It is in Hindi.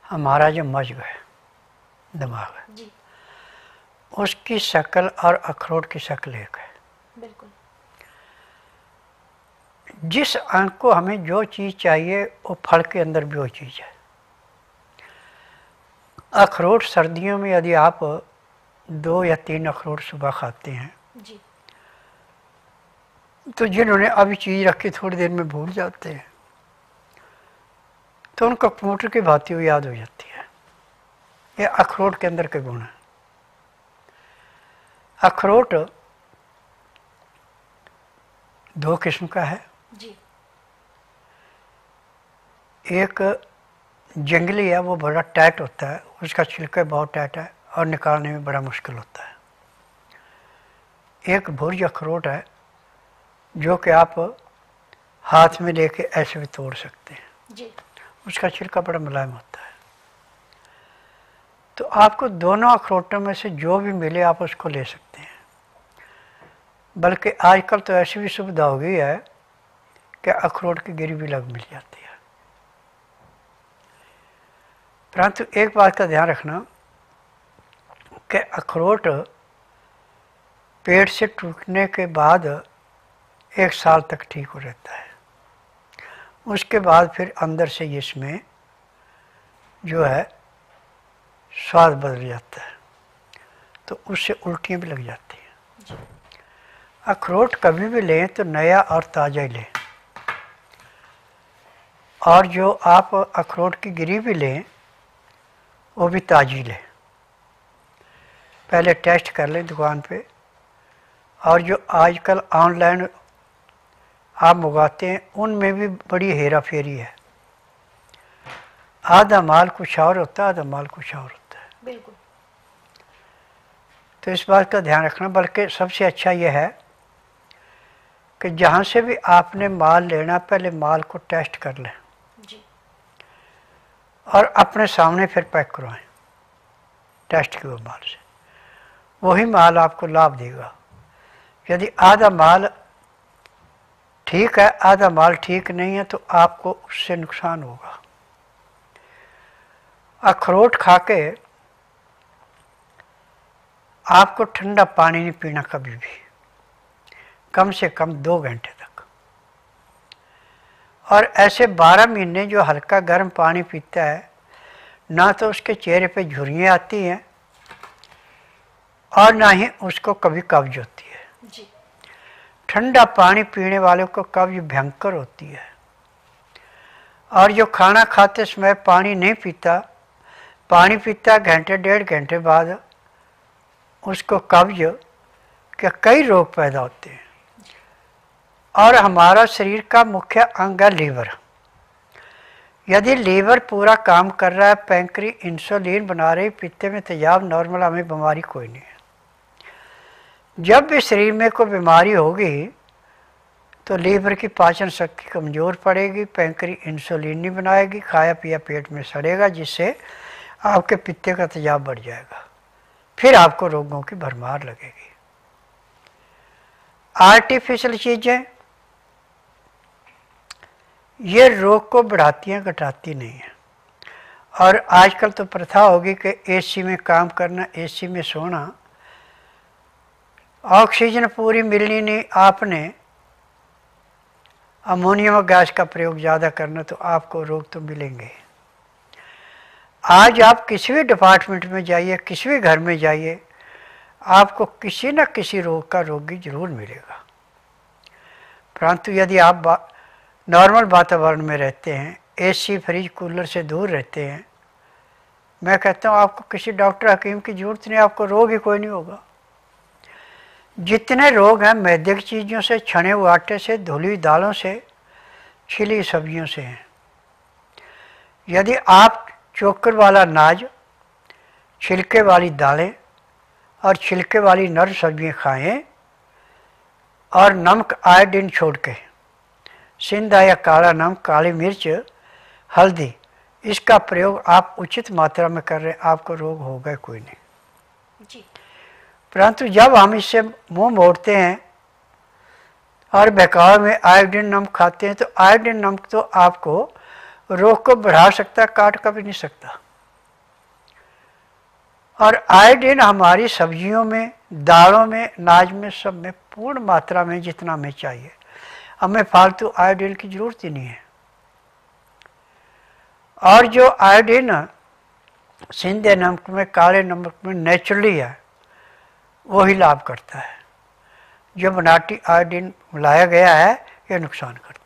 हमारा जो मज्ग है, दिमाग है, जी उसकी शक्ल और अखरोट की शक्ल एक है। बिल्कुल। जिस अंग को हमें जो चीज़ चाहिए वो फल के अंदर भी वो चीज़ है। अखरोट सर्दियों में यदि आप 2 या 3 अखरोट सुबह खाते हैं जी तो जिन्होंने अभी चीज़ रखी थोड़ी देर में भूल जाते हैं, तो उनको कंप्यूटर की भांति वो याद हो जाती है। ये अखरोट के अंदर के गुण हैं। अखरोट 2 किस्म का है। जी एक जंगली है, वो बड़ा टाइट होता है, उसका छिलका बहुत टाइट है और निकालने में बड़ा मुश्किल होता है। एक भुर्ज अखरोट है जो कि आप हाथ में लेके ऐसे भी तोड़ सकते हैं। जी उसका छिलका बड़ा मुलायम होता है। तो आपको दोनों अखरोटों में से जो भी मिले आप उसको ले सकते हैं। बल्कि आजकल तो ऐसी भी सुविधा हो गई है कि अखरोट की गिरी भी लग मिल जाती है। परंतु एक बात का ध्यान रखना कि अखरोट पेट से टूटने के बाद 1 साल तक ठीक हो रहता है। उसके बाद फिर अंदर से इसमें जो है स्वाद बदल जाता है, तो उससे उल्टियाँ भी लग जाती हैं। अखरोट कभी भी लें तो नया और ताज़ा ही लें, और जो आप अखरोट की गिरी भी लें वो भी ताज़ी लें। पहले टेस्ट कर लें दुकान पे। और जो आजकल ऑनलाइन आप मंगाते हैं उनमें भी बड़ी हेरा फेरी है। आधा माल कुछ और होता है, आधा माल कुछ और होता है। बिल्कुल। तो इस बात का ध्यान रखना। बल्कि सबसे अच्छा यह है कि जहाँ से भी आपने माल लेना पहले माल को टेस्ट कर लें जी और अपने सामने फिर पैक करवाएं टेस्ट किए हुए माल से। वही माल आपको लाभ देगा। यदि आधा माल ठीक है, आधा माल ठीक नहीं है, तो आपको उससे नुकसान होगा। अखरोट खा के आपको ठंडा पानी नहीं पीना कभी भी, कम से कम 2 घंटे तक। और ऐसे 12 महीने जो हल्का गर्म पानी पीता है, ना तो उसके चेहरे पे झुर्रियाँ आती हैं और ना ही उसको कभी कब्ज होती है। जी ठंडा पानी पीने वाले को कब्ज भयंकर होती है। और जो खाना खाते समय पानी नहीं पीता, पानी पीता घंटे 1.5 घंटे बाद, उसको कब्ज के कई रोग पैदा होते हैं। और हमारा शरीर का मुख्य अंग है लीवर। यदि लीवर पूरा काम कर रहा है, पैंक्री इंसुलिन बना रही, पित्ते में तेजाब नॉर्मल, हमें बीमारी कोई नहीं है। जब भी शरीर में कोई बीमारी होगी तो लीवर की पाचन शक्ति कमज़ोर पड़ेगी, पैंक्री इंसुलिन नहीं बनाएगी, खाया पिया पेट में सड़ेगा, जिससे आपके पित्ते का तेजाब बढ़ जाएगा। फिर आपको रोगों की भरमार लगेगी। आर्टिफिशियल चीज़ें ये रोग को बढ़ाती हैं, घटाती नहीं है। और आजकल तो प्रथा होगी कि एसी में काम करना, एसी में सोना, ऑक्सीजन पूरी मिलनी नहीं, आपने अमोनियम गैस का प्रयोग ज़्यादा करना, तो आपको रोग तो मिलेंगे। आज आप किसी भी डिपार्टमेंट में जाइए, किसी भी घर में जाइए, आपको किसी न किसी रोग का रोगी जरूर मिलेगा। परंतु यदि आप नॉर्मल वातावरण में रहते हैं, एसी फ्रिज कूलर से दूर रहते हैं, मैं कहता हूँ आपको किसी डॉक्टर हकीम की ज़रूरत नहीं, आपको रोग ही कोई नहीं होगा। जितने रोग हैं मैदे की चीज़ों से, छने हुए आटे से, धुली हुई दालों से, छिली सब्जियों से हैं। यदि आप चोकर वाला अनाज, छिलके वाली दालें और छिलके वाली नर सब्जियाँ खाएं और नमक आयोडीन छोड़ के, सिंधा या काला नमक, काली मिर्च, हल्दी, इसका प्रयोग आप उचित मात्रा में कर रहे हैं, आपको रोग होगा कोई नहीं। जी परंतु जब हम इससे मुंह मोड़ते हैं और बहकावे में आयोडीन नमक खाते हैं, तो आयोडीन नमक तो आपको रोग को बढ़ा सकता है, काट कभी नहीं सकता। और आयोडीन हमारी सब्जियों में, दालों में, अनाज में, सब में पूर्ण मात्रा में जितना हमें चाहिए। हमें फालतू आयोडीन की ज़रूरत ही नहीं है। और जो आयोडीन सिंधे नमक में, काले नमक में नेचुरली है, वही लाभ करता है। जो बनावटी आयोडीन मिलाया गया है ये नुकसान करता है।